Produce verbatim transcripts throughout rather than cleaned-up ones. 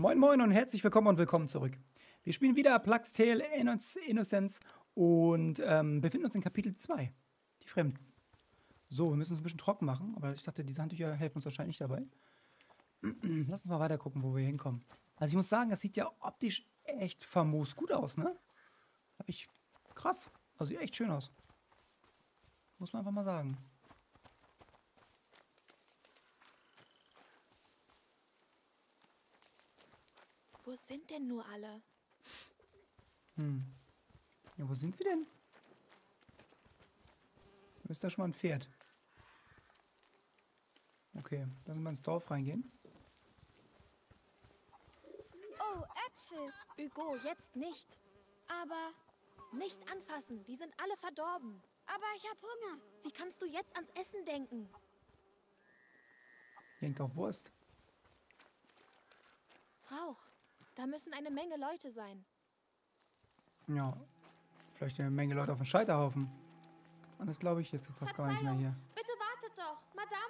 Moin Moin und herzlich willkommen und willkommen zurück. Wir spielen wieder Plague's Tale Innocence und ähm, befinden uns in Kapitel zwei. Die Fremden. So, wir müssen uns ein bisschen trocken machen, aber ich dachte, diese Handtücher helfen uns wahrscheinlich nicht dabei. Lass uns mal weiter gucken, wo wir hinkommen. Also ich muss sagen, das sieht ja optisch echt famos gut aus, ne? Hab ich... Krass. Also sieht echt schön aus. Muss man einfach mal sagen. Wo sind denn nur alle? Hm. Ja, wo sind sie denn? Da ist da schon mal ein Pferd. Okay, dann müssen wir ins Dorf reingehen. Oh, Äpfel. Hugo, jetzt nicht. Aber nicht anfassen, die sind alle verdorben. Aber ich hab Hunger. Wie kannst du jetzt ans Essen denken? Hier hängt auch Wurst. Rauch. Da müssen eine Menge Leute sein. Ja, vielleicht eine Menge Leute auf dem Scheiterhaufen. Und das glaube ich jetzt fast gar nicht mehr hier. Bitte wartet doch, Madame.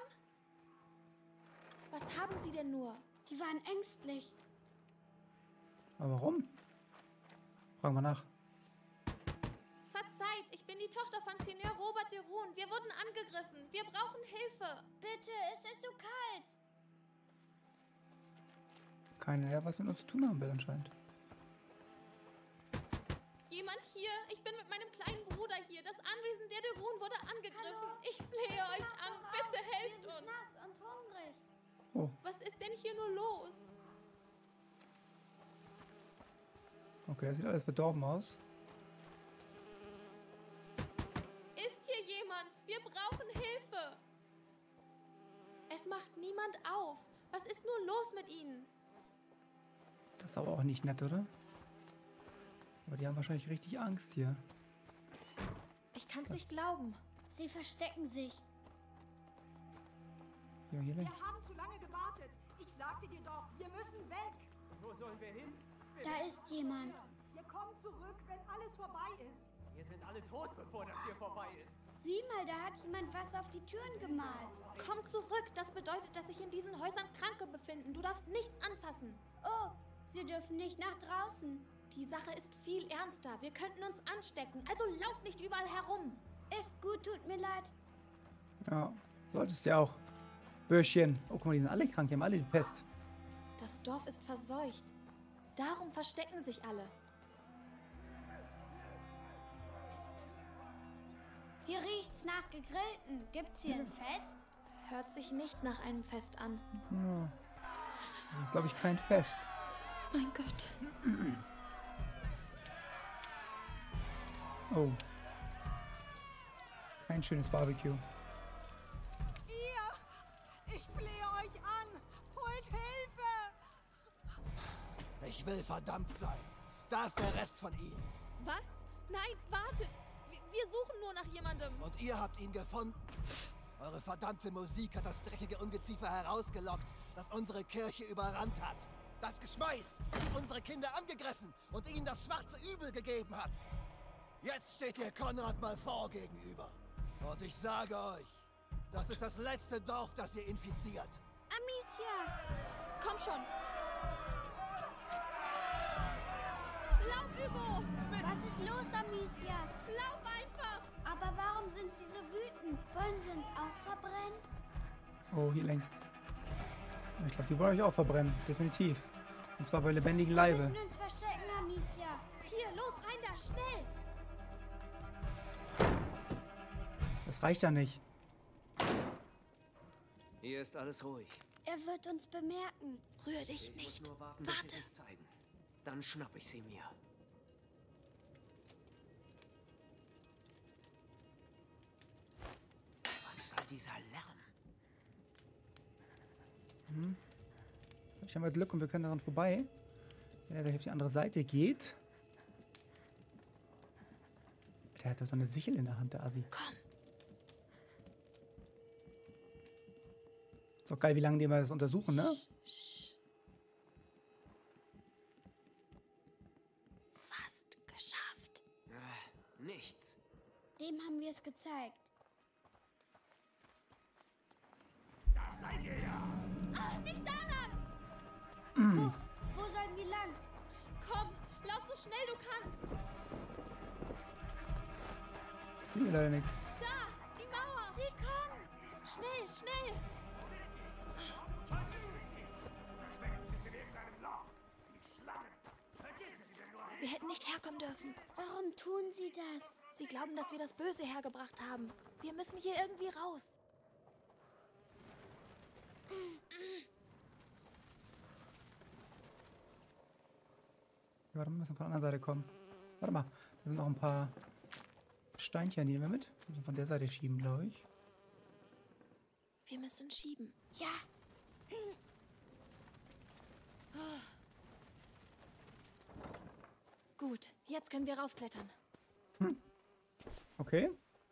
Was haben Sie denn nur? Die waren ängstlich. Aber warum? Fragen wir nach. Verzeiht, ich bin die Tochter von Senior Robert de Roon. Wir wurden angegriffen. Wir brauchen Hilfe. Bitte, es ist so kalt. Keiner, der was mit uns zu tun haben will anscheinend. Jemand hier? Ich bin mit meinem kleinen Bruder hier. Das Anwesen der de Roon wurde angegriffen. Hallo? Ich flehe euch an. Bitte helft Wir sind uns. nass und hungrig. Oh, Was ist denn hier nur los? okay, das sieht alles bedorben aus. Ist hier jemand? Wir brauchen Hilfe. Es macht niemand auf. Was ist nur los mit ihnen? Das ist aber auch nicht nett, oder? Aber die haben wahrscheinlich richtig Angst hier. Ich kann's nicht glauben. Sie verstecken sich. Ja, hier Wir links. haben zu lange gewartet. Ich sagte dir doch, wir müssen weg. Wo sollen wir hin? Wir Da ist jemand. Wir kommen zurück, wenn alles vorbei ist. Wir sind alle tot, bevor das hier vorbei ist. Sieh mal, da hat jemand was auf die Türen gemalt. Komm zurück. Das bedeutet, dass sich in diesen Häusern Kranke befinden. Du darfst nichts anfassen. Oh, sie dürfen nicht nach draußen. Die Sache ist viel ernster. Wir könnten uns anstecken. Also lauf nicht überall herum. Ist gut, tut mir leid. Ja, solltest du ja auch. Bürschchen. Oh, guck mal, die sind alle krank, die haben alle die Pest. Das Dorf ist verseucht. Darum verstecken sich alle. Hier riecht's nach Gegrillten. Gibt's hier ein Fest? Hört sich nicht nach einem Fest an. Ja. Das ist, glaube ich, kein Fest. Mein Gott. Oh. Kein schönes Barbecue. Ihr! Ich flehe euch an! Holt Hilfe! Ich will verdammt sein. Da ist der Rest von ihnen. Was? Nein, wartet. Wir, wir suchen nur nach jemandem. Und ihr habt ihn gefunden. Eure verdammte Musik hat das dreckige Ungeziefer herausgelockt, das unsere Kirche überrannt hat. Das Geschmeiß, das unsere Kinder angegriffen und ihnen das schwarze Übel gegeben hat. Jetzt steht ihr Konrad mal vor gegenüber. Und ich sage euch, das ist das letzte Dorf, das ihr infiziert. Amicia! Komm schon. Lauf, Hugo. Was ist los, Amicia? Lauf einfach. Aber warum sind sie so wütend? Wollen sie uns auch verbrennen? Oh, hier längs. Ich glaube, die wollen euch auch verbrennen. Definitiv. Und zwar bei lebendigem Leibe. Wir müssen uns verstecken, Amicia. Hier, los, rein da, schnell. Das reicht ja nicht. Hier ist alles ruhig. Er wird uns bemerken. Rühr dich Ich nicht. muss nur warten, bis sie Warte. sich zeigen. Dann schnapp ich sie mir. Was soll dieser Lärm? Ich habe Glück und wir können daran vorbei. Wenn er gleich auf die andere Seite geht. Der hat da so eine Sichel in der Hand, der Assi. Komm. Ist doch geil, wie lange die mal das untersuchen, ne? Fast geschafft. Äh, nichts. Dem haben wir es gezeigt. Da seid ihr ja. Ah, nicht da lang. Wo, wo schnell du kannst. Ich sehe leider nichts. Da, die Mauer. Sie kommen! Schnell, schnell. Wir hätten nicht herkommen dürfen. Warum tun sie das? Sie glauben, dass wir das Böse hergebracht haben. Wir müssen hier irgendwie raus. Warte, wir müssen von der anderen Seite kommen. Warte mal, da sind noch ein paar Steinchen, die nehmen wir mit. Wir müssen von der Seite schieben, glaube ich. Wir müssen schieben. Ja, Gut, jetzt können wir raufklettern. Okay.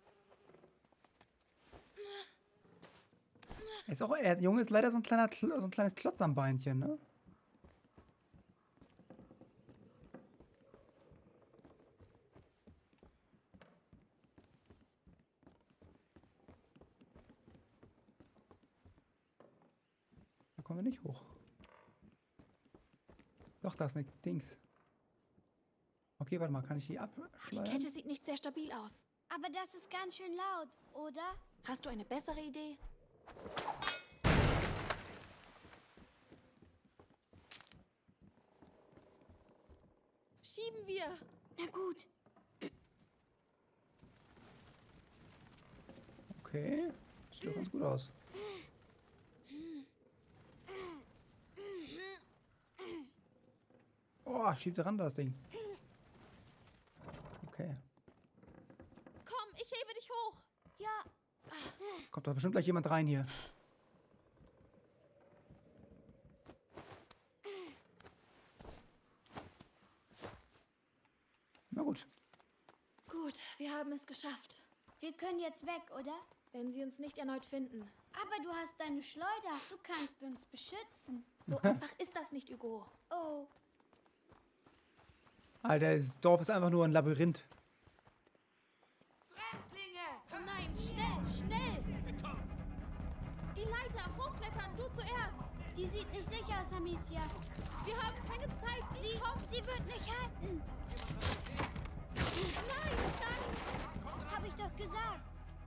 Er ist auch, er, Junge ist leider so ein, kleiner, Kl- so ein kleines Klotz am Beinchen, ne? Da kommen wir nicht hoch. Doch, da ist eine Dings. Okay, warte mal, kann ich die Die abschleudern? Kette sieht nicht sehr stabil aus. aber das ist ganz schön laut, oder? Hast du eine bessere Idee? Schieben wir. Na gut. Okay, sieht doch ganz gut aus. Oh, schiebt ran das Ding. Okay. Komm, ich hebe dich hoch. Ja, Kommt doch bestimmt gleich jemand rein hier. Na gut. Gut, wir haben es geschafft. wir können jetzt weg, oder? Wenn sie uns nicht erneut finden. Aber du hast deine Schleuder. Du kannst uns beschützen. So einfach ist das nicht, Hugo. Oh, Alter, das Dorf ist einfach nur ein Labyrinth. Oh nein, schnell, schnell! Die Leiter, hochklettern, du zuerst! die sieht nicht sicher aus, Amicia. Wir haben keine Zeit, sie, Sie, kommt! sie wird nicht halten. Nein, nein! Hab ich doch gesagt.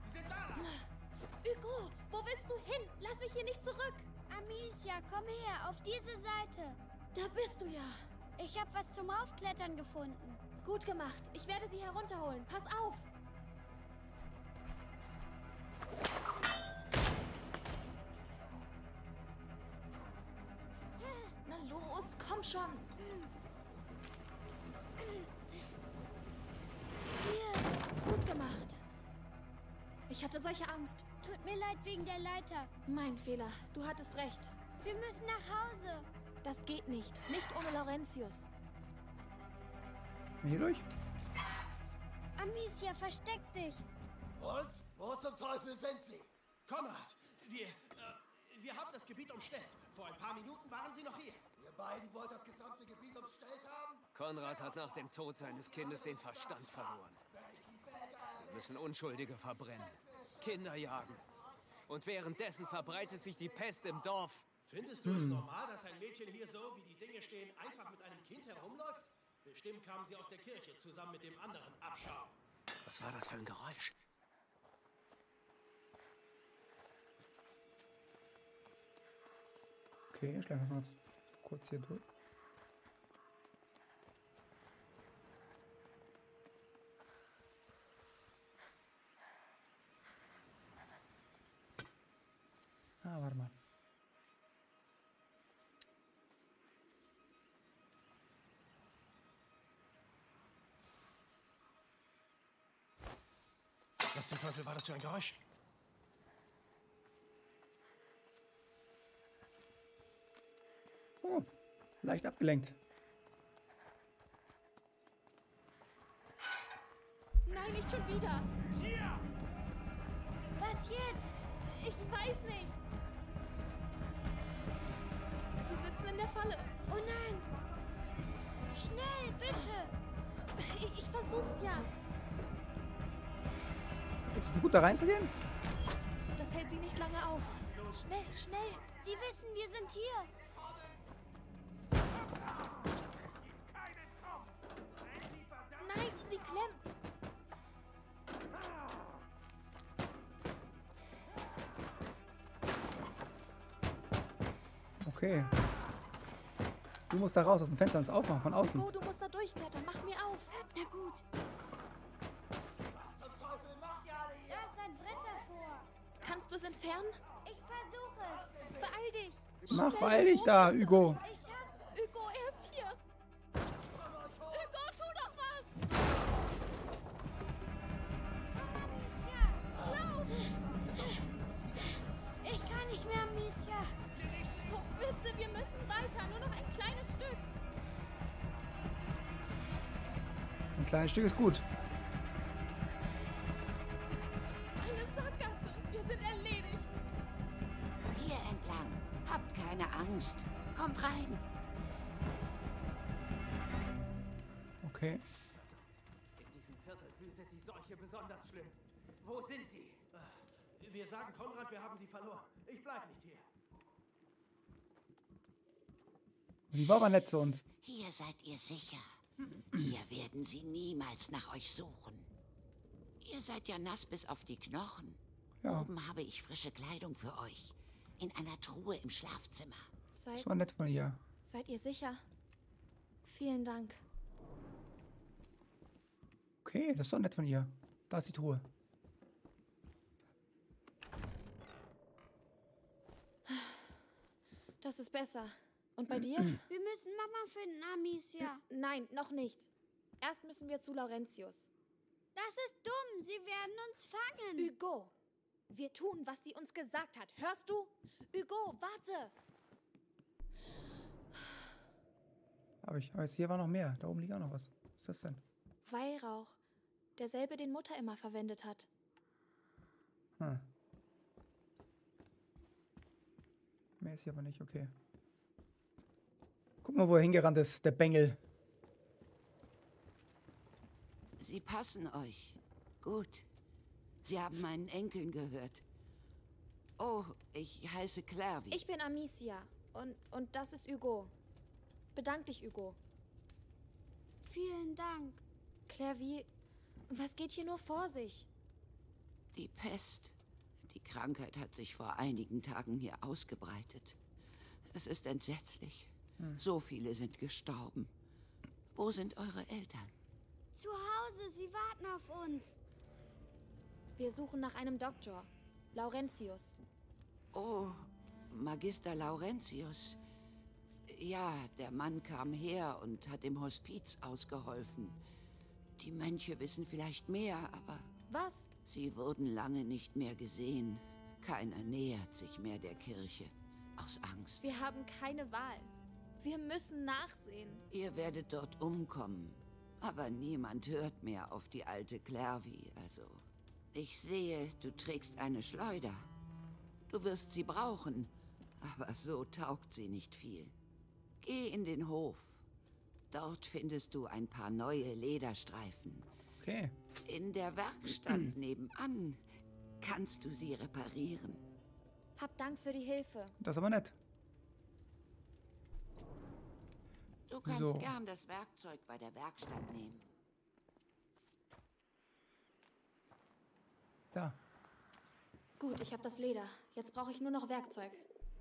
Hugo, wo willst du hin? Lass mich hier nicht zurück! Amicia, komm her, auf diese Seite. Da bist du ja! Ich habe was zum Aufklettern gefunden. Gut gemacht, ich werde sie herunterholen. Pass auf! Na los, komm schon! Hier, Gut gemacht. Ich hatte solche Angst. tut mir leid wegen der Leiter. Mein Fehler. Du hattest recht. Wir müssen nach Hause. Das geht nicht. Nicht ohne Laurentius. Hier durch? Amicia, versteck dich. Und? Wo zum Teufel sind sie? Konrad, wir, äh, wir haben das Gebiet umstellt. Vor ein paar Minuten waren sie noch hier. Ihr beiden wollt das gesamte Gebiet umstellt haben? Konrad hat nach dem Tod seines Kindes den Verstand verloren. Wir müssen Unschuldige verbrennen, Kinder jagen. Und währenddessen verbreitet sich die Pest im Dorf. Findest du es normal, dass ein Mädchen hier so, wie die Dinge stehen, einfach mit einem Kind herumläuft? Bestimmt kamen sie aus der Kirche zusammen mit dem anderen Abschaum. Was war das für ein Geräusch? Okay, schleichen wir mal kurz hier durch. Ah, warte mal. Was zum Teufel war das für ein Geräusch? Oh, leicht abgelenkt. Nein, nicht schon wieder. Was jetzt? Ich weiß nicht. Wir sitzen in der Falle. Oh nein. Schnell, bitte. Ich, ich versuch's ja. Ist es gut, da reinzugehen? Das hält sie nicht lange auf. Schnell, schnell. Sie wissen, wir sind hier. Okay. Du musst da raus aus dem Fenster und es aufmachen, von außen. Hugo, du musst da durchklettern. Mach mir auf. Na gut. Da ist ein Brett davor. Kannst du es entfernen? Ich versuche es. Beeil dich. Mach, Schnell, beeil dich da, bitte. Hugo. Ich schaff's. Hugo, er ist hier. Hugo, tu doch was. Lauf. Ich kann nicht mehr, Amicia. Oh, bitte, wir müssen weiter. Nur noch ein kleines Stück. Ein kleines Stück ist gut. Eine Sackgasse. Wir sind erledigt. Hier entlang. Habt keine Angst. Kommt rein. Okay. In diesem Viertel wütet die Seuche besonders schlimm. Wo sind sie? Wir sagen Konrad, wir haben sie verloren. Ich bleib nicht hier. Die war aber nett zu uns. Hier seid ihr sicher. Hier werden sie niemals nach euch suchen. Ihr seid ja nass bis auf die Knochen. Ja, Oben habe ich frische Kleidung für euch. In einer Truhe im Schlafzimmer. Seid, das war nett von ihr. seid ihr sicher? Vielen Dank. Okay, das ist doch nett von ihr. Da ist die Truhe. Das ist besser. Und bei dir? Wir müssen Mama finden, Amicia. Nein, noch nicht. Erst müssen wir zu Laurentius. Das ist dumm. Sie werden uns fangen. Hugo, wir tun, was sie uns gesagt hat. Hörst du? Hugo, warte. Aber ich weiß, hier war noch mehr. Da oben liegt auch noch was. Was ist das denn? Weihrauch. Derselbe, den Mutter immer verwendet hat. Hm. Mehr ist hier aber nicht, okay. Guck mal, wo er hingerannt ist, der Bengel. Sie passen euch. Gut. Sie haben meinen Enkeln gehört. Oh, ich heiße Clairvy. Ich bin Amicia. Und, und das ist Hugo. Bedank dich, Hugo. Vielen Dank. Clairvy, was geht hier nur vor sich? Die Pest. Die Krankheit hat sich vor einigen Tagen hier ausgebreitet. Es ist entsetzlich. Hm. So viele sind gestorben. Wo sind eure Eltern? Zu Hause. Sie warten auf uns. Wir suchen nach einem Doktor. Laurentius. Oh, Magister Laurentius. Ja, der Mann kam her und hat im Hospiz ausgeholfen. Die Mönche wissen vielleicht mehr, aber... Was? Sie wurden lange nicht mehr gesehen. Keiner nähert sich mehr der Kirche. Aus Angst. Wir haben keine Wahl. Wir müssen nachsehen. Ihr werdet dort umkommen. Aber niemand hört mehr auf die alte Clairvy, also... Ich sehe, du trägst eine Schleuder. Du wirst sie brauchen, aber so taugt sie nicht viel. Geh in den Hof. Dort findest du ein paar neue Lederstreifen. Okay. In der Werkstatt nebenan kannst du sie reparieren. Hab Dank für die Hilfe. Das ist aber nett. Du kannst So. gern das Werkzeug bei der Werkstatt nehmen. Da. Gut, ich habe das Leder. Jetzt brauche ich nur noch Werkzeug.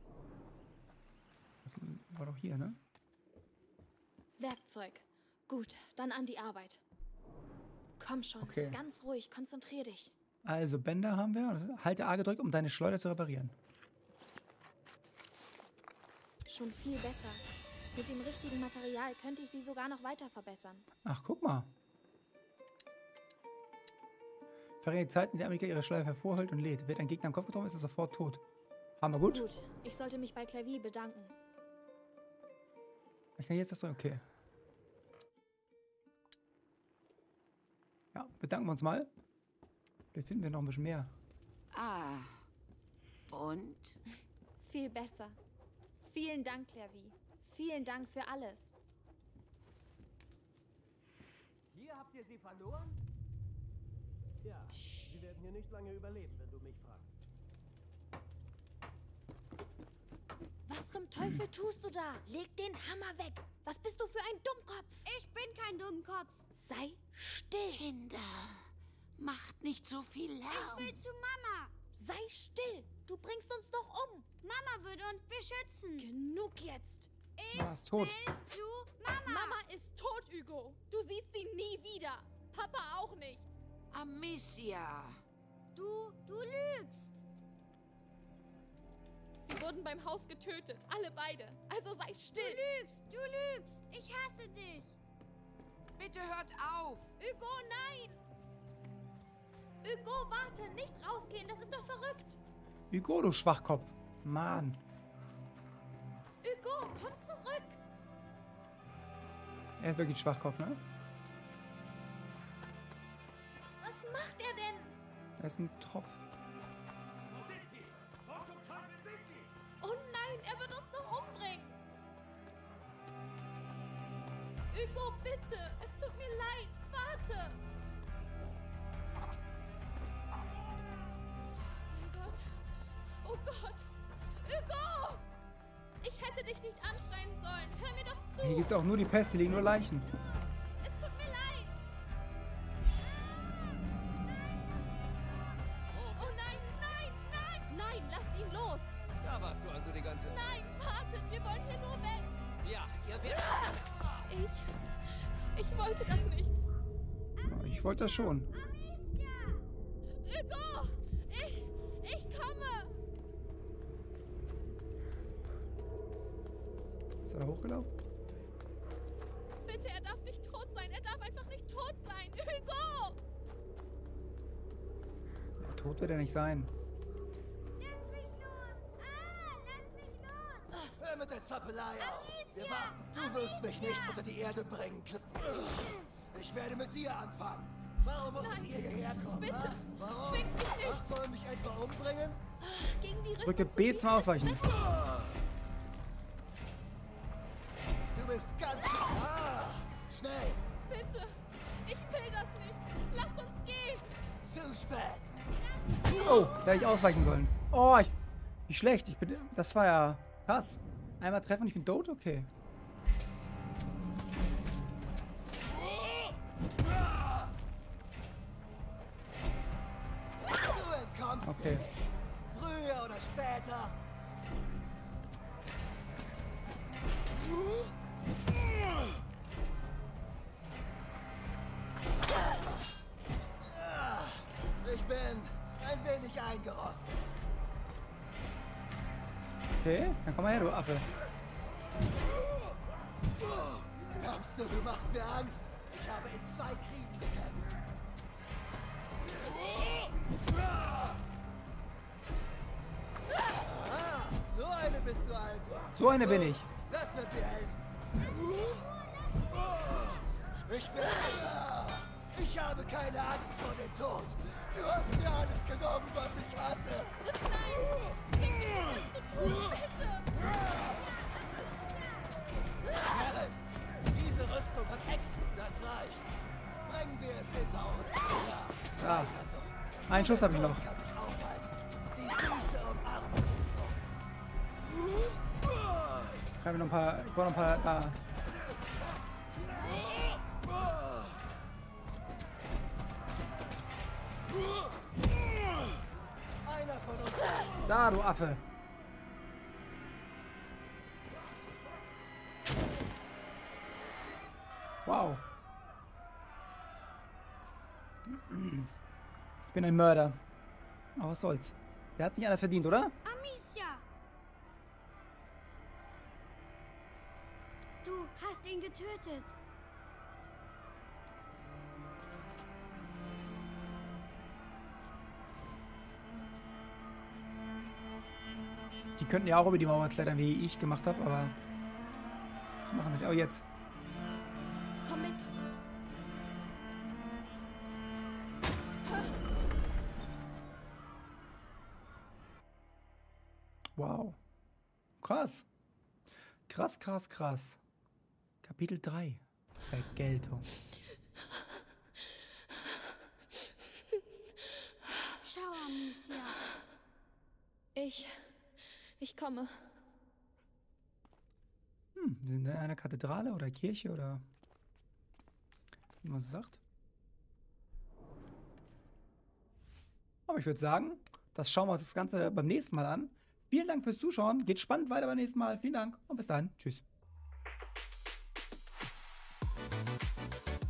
Das war doch hier, ne? Werkzeug. Gut, dann an die Arbeit. Komm schon, Okay. ganz ruhig, konzentrier dich. Also, Bänder haben wir. Halte A gedrückt, um deine Schleuder zu reparieren. Schon viel besser. Mit dem richtigen Material könnte ich sie sogar noch weiter verbessern. Ach, guck mal. Verringert die Zeit, in der Amika ihre Schleife hervorholt und lädt. Wird ein Gegner am Kopf getroffen, ist er sofort tot. Haben wir gut? Gut, ich sollte mich bei Clairvy bedanken. Ich kann jetzt das drücken. Okay. Ja, bedanken wir uns mal. Vielleicht finden wir noch ein bisschen mehr. Ah, und? Viel besser. Vielen Dank, Clairvy. Vielen Dank für alles. Hier habt ihr sie verloren? Ja, sie werden hier nicht lange überleben, wenn du mich fragst. Was zum Teufel tust du da? Leg den Hammer weg. Was bist du für ein Dummkopf? Ich bin kein Dummkopf. Sei still. Kinder, macht nicht so viel Ich Lärm. will zu Mama. Sei still! Du bringst uns doch um! Mama würde uns beschützen. Genug jetzt! Mama ist tot. Will zu Mama. Mama ist tot, Hugo! Du siehst sie nie wieder! Papa auch nicht! Amicia! Du, du lügst. Sie wurden beim Haus getötet, alle beide. Also sei Du still! lügst, du lügst. Ich hasse dich. Bitte hört auf! Hugo, nein! Hugo, warte! Nicht rausgehen, das ist doch verrückt! Hugo, du Schwachkopf. Mann. Hugo, komm zurück! Er ist wirklich ein Schwachkopf, ne? Was macht er denn? Er ist ein Tropf. Wo sind sie? Wo zum Teufel sind sie? Oh nein, er wird uns noch umbringen! Hugo, bitte! Es tut mir leid! Warte! Mein Gott! Oh Gott! Hugo! Ich hätte dich nicht anschreien sollen! Hör mir doch zu! Hier gibt es auch nur die Pest, hier liegen nur Leichen. Es tut mir leid! Oh nein, nein, nein! Nein, lasst ihn los! Da warst du also die ganze Zeit. Nein, wartet! Wir wollen hier nur weg! Ja, ihr werdet... Ich... Ich wollte das nicht. Ja, ich wollte das schon. Hugo! Ich... Ich komme! Ist er da hochgelaufen? Bitte, er darf nicht tot sein. Er darf einfach nicht tot sein. Hugo! Ja, tot wird er nicht sein. Lass mich los. Ah, lass mich los. Hör mit der Zappelei auf. Wir warten. Du wirst mich nicht unter die Erde bringen, Klipp. Ich werde mit dir anfangen. Warum musstet Nein, ihr hierher kommen? bitte. Ha? Warum? Zwingt mich nicht. Was soll mich etwa umbringen? Gegen die Rüstung Drücke zu B schießen zum ist Ausweichen. schrecklich. Du bist ganz schön. Ah, schnell. Bitte! Ich will das nicht! Lasst uns gehen! Zu spät. Oh, da hätte ich ausweichen sollen. Oh, ich, wie schlecht. Ich bin, das war ja krass. Einmal treffen und ich bin tot? Okay. Du entkommst Okay. mir nicht. Früher oder später. Ich bin ein wenig eingerostet. Okay, dann komm mal her, du Affe. Glaubst du, du machst mir Angst? Ich habe in zwei Kriegen gekämpft. Ah, so eine bist du also. So eine bin Gut, ich. Das wird dir helfen. Ich bin... Ich habe keine Angst vor dem Tod. Du hast mir alles genommen, was ich hatte. Herrin, diese Rüstung hat Hexen. Das reicht. Bringen wir es hinter uns. Ja, Ja. weiter so. Einen Schuss habe ich noch. Kann mich aufhalten. Die süße Umarmung des Todes. Ich habe noch ein paar. Ich brauche noch ein paar. Da. Einer von uns. Da, du Affe. Wow. Ich bin ein Mörder. Aber was soll's. Der hat nicht anders verdient, oder? Amicia. Du hast ihn getötet. Die könnten ja auch über die Mauer klettern, wie ich gemacht habe, aber das machen sie auch jetzt. Komm mit! Wow. Krass. Krass, krass, krass. Kapitel drei. Vergeltung. Schau, Amicia. Ich. Ich komme. Hm, wir sind in einer Kathedrale oder Kirche oder wie man es sagt. Aber ich würde sagen, Das schauen wir uns das Ganze beim nächsten Mal an. Vielen Dank fürs Zuschauen. Geht spannend weiter beim nächsten Mal. Vielen Dank und bis dahin. Tschüss.